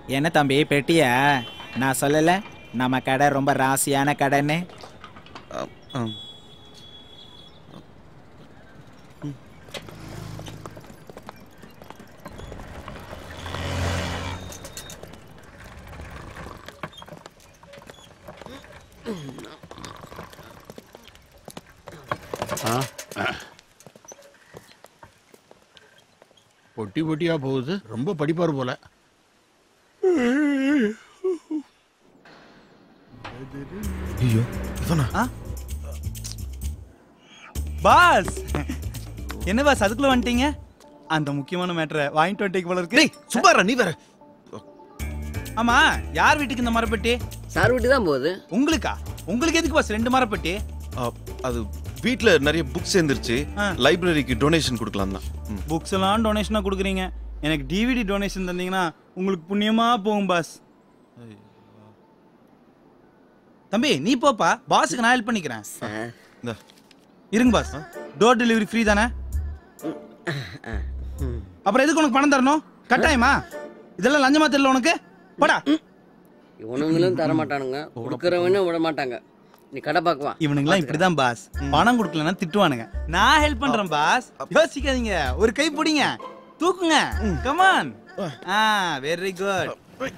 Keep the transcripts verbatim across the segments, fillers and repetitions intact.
என்ன தம்பி பெட்டியா? நான் சொல்லல நம்ம கடை ரொம்ப ராசியான கடைன்னு. பொட்டி பொட்டியா போகுது. ரொம்ப படிப்பாரு போல. ஐயோ இவனா? பாஸ் என்ன பாஸ் அதுக்குள்ள வந்துட்டீங்க? அந்த முக்கியமான மேட்டரை வாங்கிட்டு வந்துட்டீங்க போல இருக்கு. சும்மாரா நீ வேற. ஆமா யார் வீட்டுக்கு இந்த மரப்பெட்டி? சார் வீட்டு தான் போகுது. உங்களுக்கா? உங்களுக்கு எதுக்கு பாஸ் ரெண்டு மரப்பெட்டி? அது வீட்ல நிறைய புக்ஸ் சேர்ந்துருச்சு, லைப்ரரிக்கு டொனேஷன் கொடுக்கலாம் தான். புக்ஸ் எல்லாம் டொனேஷனா கொடுக்குறீங்க, எனக்கு டிவிடி டொனேஷன் தந்தீங்கன்னா உங்களுக்கு புண்ணியமா போகும் பாஸ். தம்பி நீ போப்பா, பாஸுக்கு நான் ஹெல்ப் பண்ணிக்கிறேன். இருங்க பாஸ், டோர் டெலிவரி ஃப்ரீ தானே? அப்புறம் எதுக்கு உனக்கு பணம் தரணும்? கட்டாயமா? இதெல்லாம் லஞ்சமா தெரியல உனக்கு? போடா. இவனுங்களும் தர மாட்டானுங்க, கொடுக்கறவனும் விட மாட்டாங்க. நீ கடை பார்க்குவா. இவனுங்களாம் இப்படிதான் பாஸ், பணம் கொடுக்கலன்னா திட்டுவானுங்க. நான் ஹெல்ப் பண்றேன் பாஸ், யோசிக்காதீங்க. ஒரு கை பிடிங்க, தூக்குங்க. Come on. Ah very good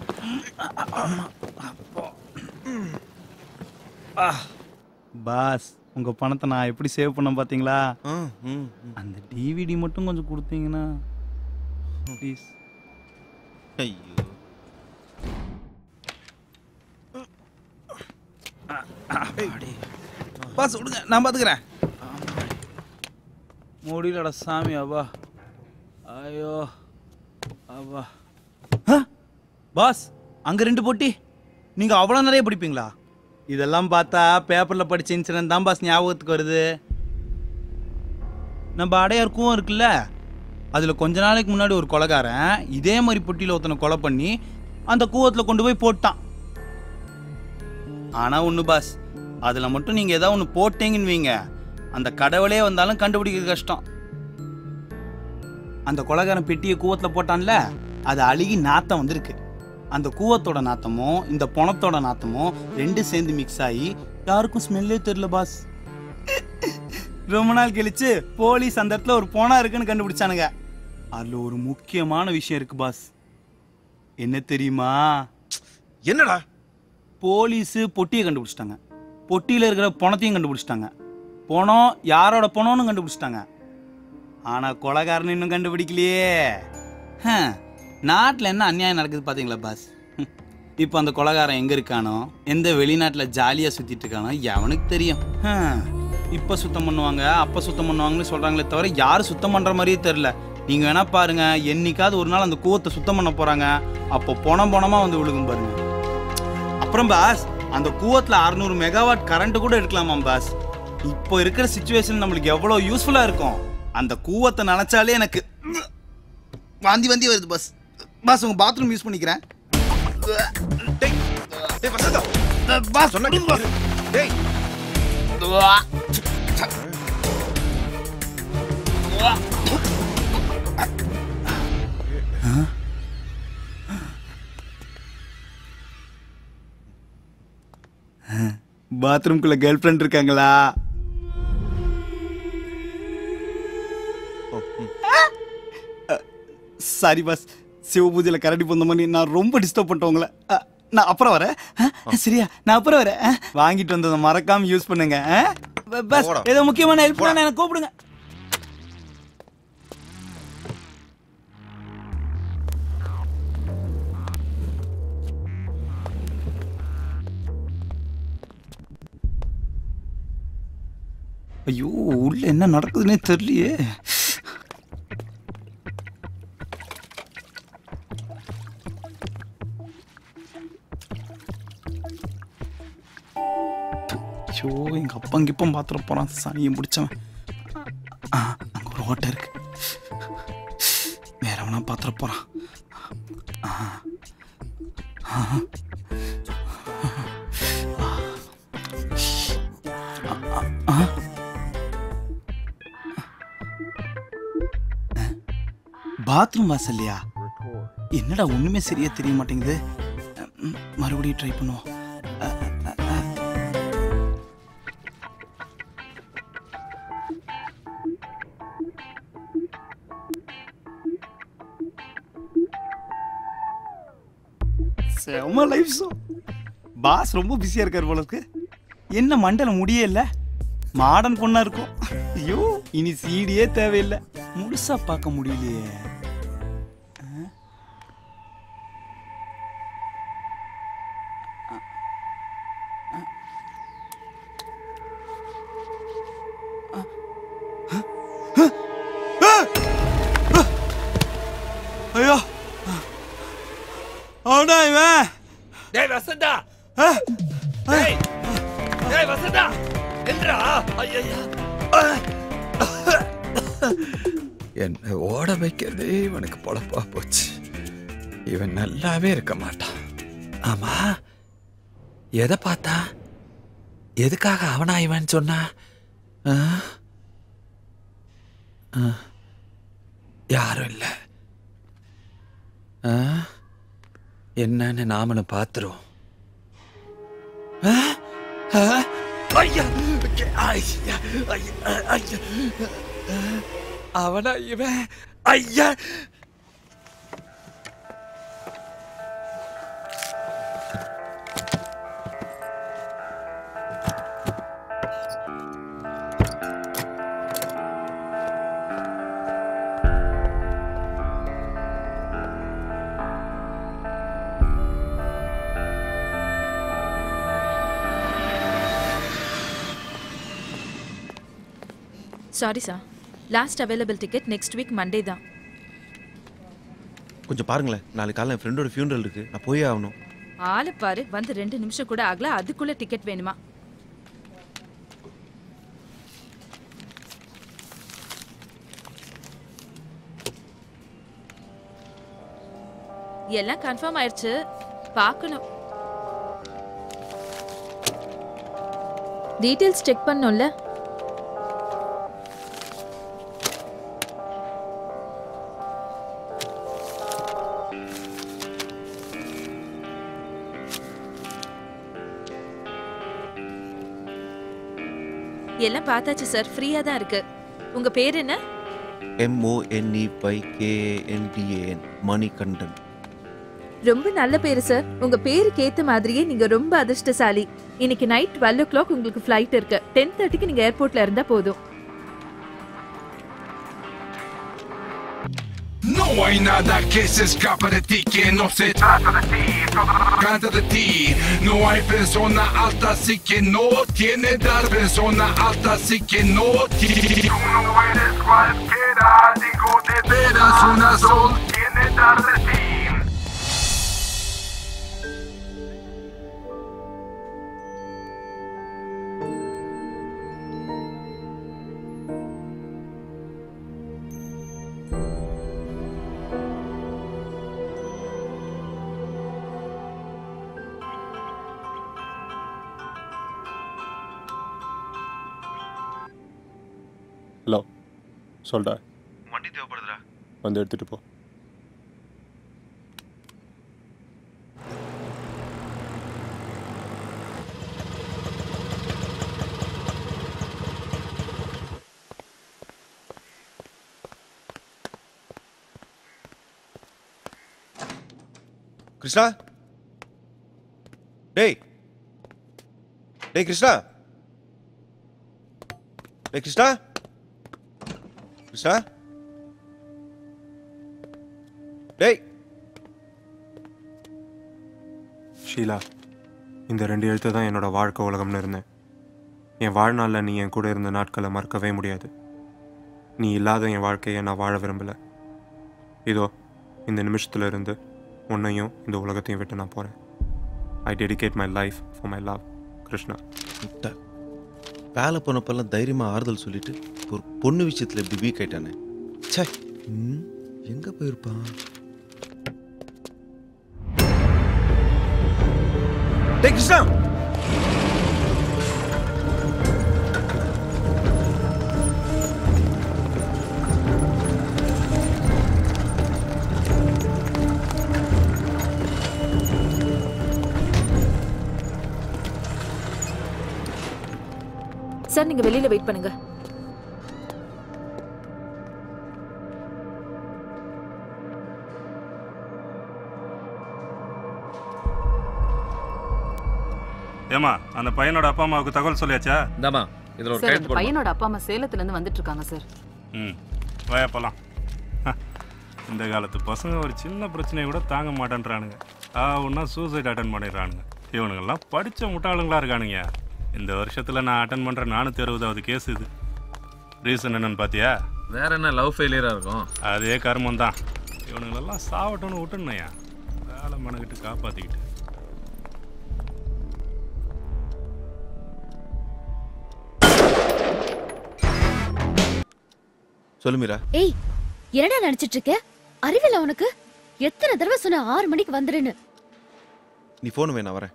boss. உங்க பணத்தை நான் எப்படி சேவ் பண்ண பாத்தீங்களா? அந்த டிவிடி மட்டும் கொஞ்சம் கொடுத்தீங்கன்னா ப்ளீஸ். ஐயோ பாஸ் விடுங்க, நான் பாத்துக்கிறேன். முடியலடா சாமி. அப்பா ஐயோ அப்பா. பாஸ் அங்க ரெண்டு போட்டி, நீங்க அவ்வளவு நிறைய படிப்பீங்களா? இதெல்லாம் பார்த்தா பேப்பர்ல படிச்ச இன்சிடென்ட் தான் பாஸ் ஞாபகத்துக்கு வருது. நம்ம அடையார் கூவம் இருக்குல்ல, அதுல கொஞ்ச நாளைக்கு முன்னாடி ஒரு கொலைகாரன் இதே மாதிரி பொட்டியில ஒருத்தனை கொலை பண்ணி அந்த கூவத்துல கொண்டு போய் போட்டான். ஆனா ஒண்ணு பாஸ், அதுல மட்டும் நீங்க ஏதாவது ஒண்ணு போட்டீங்கன்னு வைங்க, அந்த கடவுளே வந்தாலும் கண்டுபிடிக்க கஷ்டம். அந்த கொலைகாரன் பெட்டியை கூவத்துல போட்டான்ல, அது அழுகி நாத்தம் வந்திருக்கு. அந்த கூவத்தோட நாத்தமும் இந்த பணத்தோட நாத்தமும் ரெண்டு சேர்ந்து மிக்ஸ் ஆகி யாருக்கும் ஸ்மெல்லே தெரியல பாஸ். ரொம்ப நாள் கழிச்சு போலீஸ் அந்த இடத்துல ஒரு போனா இருக்குன்னு கண்டுபிடிச்சானுங்க. அதுல ஒரு முக்கியமான விஷயம் இருக்கு பாஸ். என்ன தெரியுமா? என்னடா? போலீஸ் பொட்டியை கண்டுபிடிச்சிட்டாங்க, பொட்டியில இருக்கிற பணத்தையும் கண்டுபிடிச்சிட்டாங்க, பணம் யாரோட பணம்னு கண்டுபிடிச்சிட்டாங்க. ஆனா கொலைகாரன் இன்னும் கண்டுபிடிக்கலையே. நாட்டில் என்ன அநியாயம் நடக்குது பாத்தீங்களா பாஸ்? இப்போ அந்த கொலைகாரன் எங்க இருக்கானோ, எந்த வெளிநாட்டில் ஜாலியா சுத்திட்டு இருக்கானோ எவனுக்கு தெரியும். இப்ப சுத்தம் பண்ணுவாங்க அப்ப சுத்தம் பண்ணுவாங்கன்னு சொல்றாங்களே தவிர யாரும் சுத்தம் பண்ற மாதிரியே தெரியல. நீங்க வேணா பாருங்க, என்னைக்காவது ஒரு நாள் அந்த கூவத்தை சுத்தம் பண்ண போறாங்க, அப்போ பொணம் பொணமா வந்து விழுகும் பாருங்க. அப்புறம் பாஸ், அந்த கூவத்துல அறுநூறு மெகாவாட் கரண்ட் கூட எடுக்கலாமா பாஸ்? இப்போ இருக்கிற சிச்சுவேஷன் நம்மளுக்கு எவ்வளவு யூஸ்ஃபுல்லா இருக்கும். அந்த கூவத்தை நினைச்சாலே எனக்கு வாந்தி வாந்தி வருது பாஸ். பாஸ் உங்க பாத்ரூம் யூஸ் பண்ணிக்கிறேன். பாஸ் சொன்னா பாஸ். டேய் பாத்ரூம்குள்ள கேர்ள் ஃப்ரெண்ட் இருக்காங்களா? சாரி பாஸ், சிவ பூஜையில கரடி பொந்த மாதிரி நான் ரொம்ப டிஸ்டர்ப் பண்ணிட்டேன் உங்களை. நான் அப்புறம் வரேன். சரியா? நான் அப்புறம் வரேன். வாங்கிட்டு வந்ததை மறக்காம யூஸ் பண்ணுங்க. பாஸ் ஏதோ முக்கியமான ஹெல்ப் பண்ணா எனக்கு கூப்பிடுங்க. ஐயோ உள்ள என்ன நடக்குதுன்னே தெரியலையே. ஐயோ எங்க அப்பா இங்கிப்பம் பாத்திர போறான், சனியை முடிச்சவன். அங்க ஒரு ஓட்டை இருக்கு, வேற அவனா பாத்திர போறான். பாத்ரூம் வாசல்லையா? என்னடா ஒண்ணுமே சரியா தெரிய மாட்டேங்குது. மறுபடியும் ட்ரை பண்ணுவோம். செம்ம லைஃப் ஷோ. பாஸ் ரொம்ப பிஸியா இருக்காரு போல இருக்கு. என்ன மண்டல முடியே இல்ல, மாடர்ன் பொண்ணா இருக்கும். ஐயோ இனி சீடியே தேவையில்லை, முழுசா பார்க்க முடியலையே. ஐயோ அவனா இவன். டேய் வசந்தா, டேய் டேய் வசந்தா என்னடா? ஐயா என்ன ஓட வைக்கிறதே இவனுக்கு பொழப்பா போச்சு. இவன் நல்லாவே இருக்க மாட்டான். ஆமா, எதை பார்த்தா? எதுக்காக அவனா இவன் சொன்னா? யாரும் இல்லை. என்னன்னு நாமளும் பார்த்துருவோம். அவனா இவன்? ஐயா sorry sir, last available ticket next week Monday தான். கொஞ்சம் பாருங்களேன், நாளைக்கு காலையில் என் ஃப்ரெண்டோட ஃபியூனரல் இருக்கு, நான் போயே ஆகணும். ஆளு பாரு, வந்து ரெண்டு நிமிஷம் கூட ஆகல, அதுக்குள்ள டிக்கெட் வேணுமா? எல்லாம் கன்ஃபார்ம் ஆயிடுச்சு, பார்க்கணும். டீடைல்ஸ் செக் பண்ணோம்ல. எல்லாம் பார்த்தாச்சு சார், ஃப்ரீயா தான் இருக்கு. உங்க பேர் என்ன? M O N E Y K A N D A N, Manikandan. ரொம்ப நல்ல பேரு சார். உங்க பேருக்கு ஏத்த மாதிரியே நீங்க ரொம்ப அதிர்ஷ்டசாலி. இன்னைக்கு நைட் டுவெல் ஓ கிளாக் உங்களுக்கு ஃபிளைட் இருக்கு. டென் தேர்ட்டிக்கு நீங்க ஏர்போர்ட்ல இருந்தா போதும். No hay nada que se escapa de ti, que no se trata de ti, trata de ti. No hay persona alta, así que no tiene dar. Persona alta, así que no tiene. Tú no eres cualquiera, digo de veras. Una sol tiene dar de ti. Hello, சொல்டா. வண்டி தேவைப்படுதுடா, வந்து எடுத்துட்டு போ. கிருஷ்ணா, டேய் டேய் கிருஷ்ணா, டேய் கிருஷ்ணா, கிருஷ்ணா, டேய். ஷீலா, இந்த ரெண்டு எழுத்து தான் என்னோட வாழ்க்கை உலகம்னு இருந்தேன். என் வாழ்நாளில் நீ என் கூட இருந்த நாட்களை மறக்கவே முடியாது. நீ இல்லாத என் வாழ்க்கையை நான் வாழ விரும்பலை. இதோ இந்த நிமிஷத்துல இருந்து உன்னையும் இந்த உலகத்தையும் விட்டு நான் போகிறேன். I dedicate my life for my love, Krishna. வேலை போனப்பெல்லாம் தைரியமாக ஆறுதல் சொல்லிட்டு ஒரு பொண்ணு விஷயத்தில் இப்படி வீக் ஆயிட்டானே. சே, எங்கே போயிருப்பான்? டேய் கிருஷ்ணா, சார் நீங்க வெளியில வெயிட் பண்ணுங்க. ஏமா அந்த பையனோட அப்பா அம்மாவுக்கு தகவல் சொல்லியாச்சா? இந்தாமா இதுல ஒரு சார் கையெழுத்து அந்த பையனோட அப்பா அம்மா சேலத்துல இருந்து வந்துட்டு இருக்காங்க சார். ம் வாயா போலாம். இந்த காலத்து பசங்க ஒரு சின்ன பிரச்சனையை கூட தாங்க மாட்டேன்றானுங்க. ஆ ஒன்றா சூசைட் அட்டன் பண்ணிடுறானுங்க. இவனுங்கெல்லாம் படித்த முட்டாளுங்களா இருக்கானுங்க. இந்த வருஷத்தில் நான் அட்டன் பண்ணுற நானூற்றி அறுபதாவது கேஸ் இது. ரீசன் என்னன்னு பார்த்தியா? வேற என்ன லவ் ஃபெயிலியராக இருக்கும்? அதே கர்மம் தான். இவனுங்களெல்லாம் சாவட்டோன்னு விட்டுணுயா வேலை மனக்கிட்டு காப்பாற்றிக்கிட்டு. சொல்லு மீரா. ஏய் என்னடா நினைச்சிட்டு இருக்க? அறிவில உனக்கு எத்தனை தடவை சொன்ன ஆறு மணிக்கு வந்துருன்னு. நீ போன் வேணா வரேன்.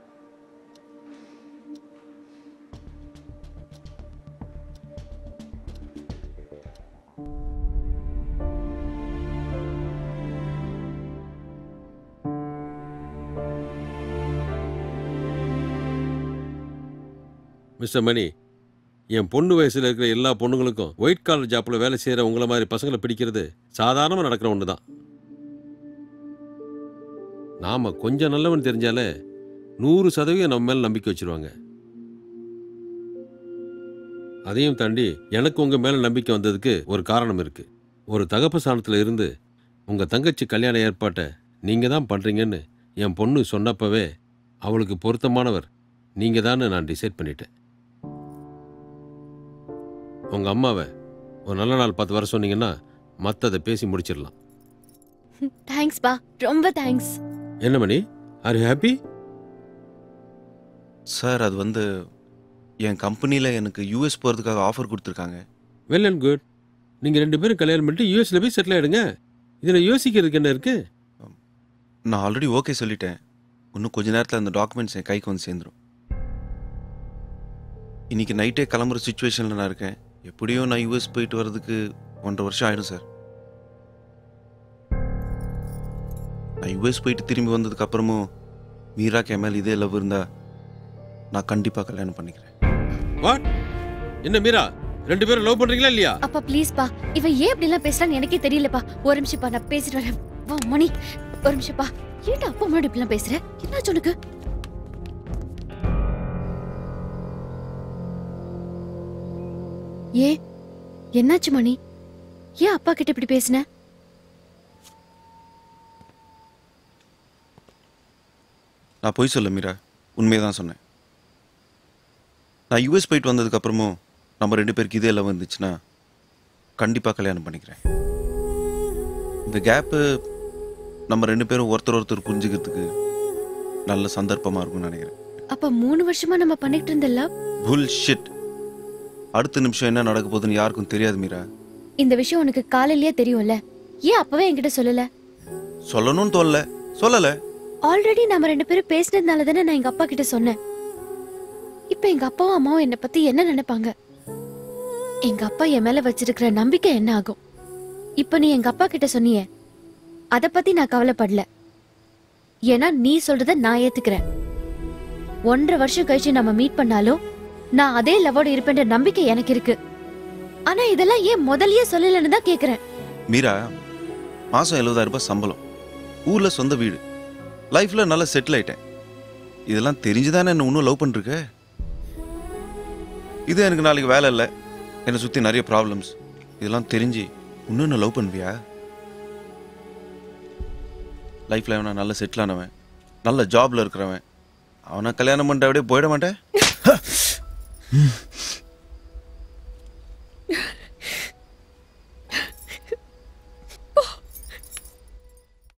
மிஸ்டர் மணி, என் பொண்ணு வயசில் இருக்கிற எல்லா பொண்ணுங்களுக்கும் ஒயிட் காலர் ஜாப்பில் வேலை செய்கிற உங்களை மாதிரி பசங்களை பிடிக்கிறது சாதாரணமாக நடக்கிற ஒன்று தான். நாம் கொஞ்சம் நல்லவன் தெரிஞ்சாலே நூறு சதவீதம் நம்ம மேலே நம்பிக்கை வச்சுருவாங்க. அதையும் தாண்டி எனக்கு உங்கள் மேலே நம்பிக்கை வந்ததுக்கு ஒரு காரணம் இருக்குது. ஒரு தகப்ப ஸ்தானத்தில் இருந்து உங்கள் தங்கச்சி கல்யாண ஏற்பாட்டை நீங்கள் தான் பண்ணுறீங்கன்னு என் பொண்ணு சொன்னப்பவே அவளுக்கு பொருத்தமானவர் நீங்கள் தான் நான் டிசைட் பண்ணிட்டேன். உங்கள் அம்மாவை ஒரு நல்ல நாள் பார்த்து வர சொன்னீங்கன்னா மற்றதை பேசி முடிச்சிடலாம். தேங்க்ஸ் பா, ரொம்ப தேங்க்ஸ். என்ன Mani, are you happy? Sir அது வந்து என் கம்பெனியில் எனக்கு யூஎஸ் போகிறதுக்காக ஆஃபர் கொடுத்துருக்காங்க. Well and good. நீங்கள் ரெண்டு பேரும் கல்யாணம் பண்ணிட்டு யூஎஸில் போய் செட்டில் ஆகிடுங்க. இதில் யோசிக்கிறதுக்கு என்ன இருக்குது? நான் ஆல்ரெடி ஓகே சொல்லிட்டேன். இன்னும் கொஞ்ச நேரத்தில் அந்த டாக்குமெண்ட்ஸ் என் கைக்கு வந்து சேர்ந்துடும். இன்றைக்கி நைட்டே கிளம்புற சுச்சுவேஷனில் நான் இருக்கேன். எப்படியும் நான் யூஎஸ் போயிட்டு வர்றதுக்கு ஒன்றரை வருஷம் ஆகிடும் சார். நான் யூஎஸ் போயிட்டு திரும்பி வந்ததுக்கப்புறமும் மீராக்கு என் மேலே இதே லவ் இருந்தால் நான் கண்டிப்பாக கல்யாணம் பண்ணிக்கிறேன். வாட்? என்ன மீரா, ரெண்டு பேரும் லவ் பண்ணுறீங்களா இல்லையா? அப்பா ப்ளீஸ் பா, இவன் ஏன் இப்படிலாம் பேசுறான்னு எனக்கே தெரியலப்பா. ஒரு நிமிஷம் பா, நான் பேசிட்டு வரேன். வா மணி, ஒரு நிமிஷம் பா. ஏன்டா அப்பா முன்னாடி இப்படிலாம் பேசுற? என்னாச்சு உனக்கு? ஏ என்னாச்சு மணி? ஏன் அப்பா கிட்ட இப்படி பேசின? நான் பொய் சொல்ல மீரா, உண்மையை தான் சொன்னேன். நான் யூஎஸ் போயிட்டு வந்ததுக்கப்புறமும் நம்ம ரெண்டு பேருக்கு இதே லவ் இருந்துச்சுன்னா கண்டிப்பாக கல்யாணம் பண்ணிக்கிறேன். இந்த கேப்பு நம்ம ரெண்டு பேரும் ஒருத்தர் ஒருத்தர் புரிஞ்சுக்கிறதுக்கு நல்ல சந்தர்ப்பமாக இருக்கும்னு நினைக்கிறேன். அப்ப மூணு வருஷமா நம்ம பண்ணிட்டு இருந்த லவ் புல்ஷிட். அடுத்த நிமிஷம் என்ன நடக்க போகுதுன்னு யாருக்கும் தெரியாது மீரா. இந்த விஷயம் உனக்கு காலையிலேயே தெரியும்ல, ஏன் அப்பவே என்கிட்ட சொல்லல? சொல்லணும்னு தோணல, சொல்லல. ஆல்ரெடி நம்ம ரெண்டு பேரும் பேசினதுனால தானே நான் எங்க அப்பா கிட்ட சொன்னேன். இப்ப எங்க அப்பாவும் அம்மாவும் என்னை பத்தி என்ன நினைப்பாங்க? எங்க அப்பா என் மேல வச்சிருக்கிற நம்பிக்கை என்ன ஆகும்? இப்ப நீ எங்க அப்பா கிட்ட சொன்னியே, அத பத்தி நான் கவலைப்படல. ஏன்னா நீ சொல்றத நான் ஏத்துக்கிறேன். ஒன்றரை வருஷம் கழிச்சு நம்ம மீட் பண்ணாலும் நான் அதே லவோட இருப்பேன்ற நம்பிக்கை எனக்கு இருக்கு. ஆனா இதெல்லாம் ஏன் முதல்லயே சொல்லலன்னு தான் கேக்குறேன். மீரா, மாசம் எழுபதாயிரம் ரூபாய் சம்பளம், ஊர்ல சொந்த வீடு, லைஃப்ல நல்லா செட்டில் ஆயிட்டேன். இதெல்லாம் தெரிஞ்சுதானே என்ன இன்னும் லவ் பண்ணிருக்க? இது எனக்கு நாளைக்கு வேலை இல்லை, என்னை சுற்றி நிறைய ப்ராப்ளம்ஸ், இதெல்லாம் தெரிஞ்சு இன்னும் என்ன லவ் பண்ணுவியா? லைஃப்ல அவனா நல்ல செட்டில் ஆனவன், நல்ல ஜாப்ல இருக்கிறவன், அவனை கல்யாணம் பண்ணிட்டு அப்படியே போயிட மாட்டேன்.